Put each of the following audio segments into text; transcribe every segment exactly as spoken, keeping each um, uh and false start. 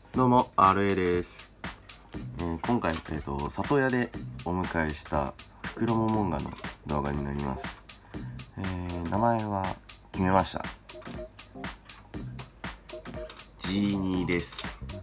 どうも アールエー です。えー今回、えーと、里親でお迎えしたフクロモモンガの動画になります。えー名前は決めました。ジーニーです。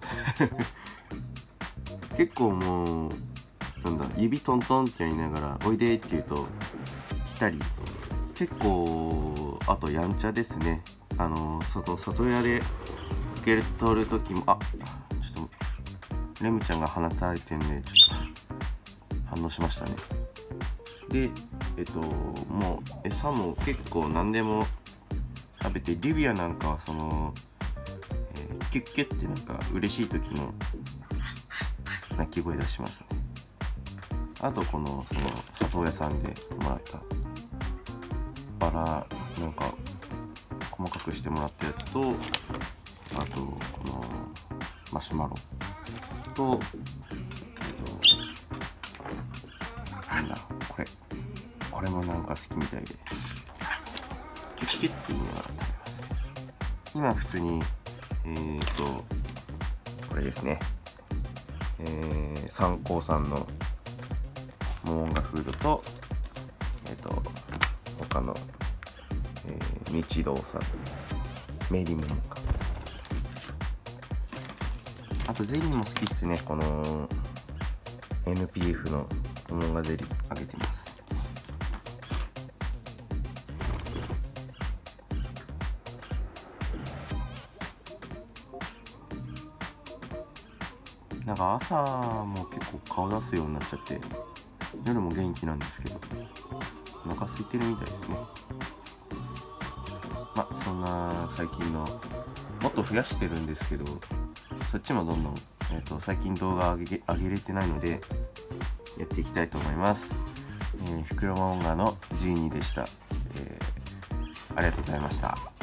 結構もうなんだ指トントンってやりながらおいでって言うと来たり、結構あとやんちゃですね。あの外里親で受け取る時もあちょっとレムちゃんが放たれてるんでちょっと反応しましたね。でえっともう餌も結構何でも食べて、リビアなんかはその、えーキュッキュッってなんか嬉しい時の鳴き声出しますね。あとこのその里親さんでもらったバラなんか細かくしてもらったやつと、あとこのマシュマロと、えっとなんだこれこれもなんか好きみたいでキュッキュッって言いながら食べます。今普通にえーとこれですね、えー、三幸さんのモモンガフードと、えっ、と他の、えー、日堂さんメリモンか、あとゼリーも好きっすね。この エヌピーエフ のモモンガゼリーあげてます。なんか朝も結構顔出すようになっちゃって夜も元気なんですけどお腹空いてるみたいですね。まあそんな最近のもっと増やしてるんですけど、そっちもどんどん、えー、と最近動画上げ上げれてないのでやっていきたいと思います。えー、フクロモモンガのジーニーでした。えーありがとうございました。